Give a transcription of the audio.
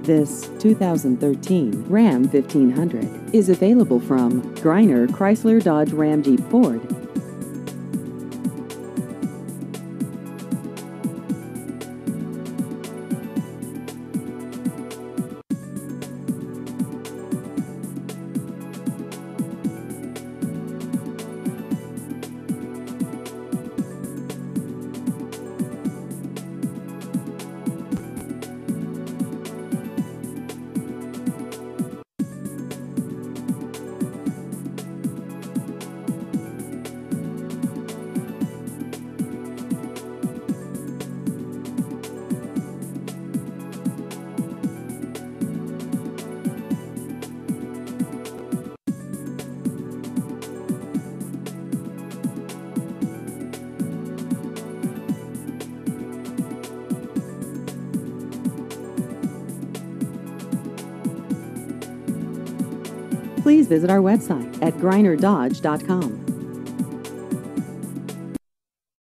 This 2013 Ram 1500 is available from Greiner Chrysler Dodge Ram Jeep Ford. Please visit our website at greinerdodge.com.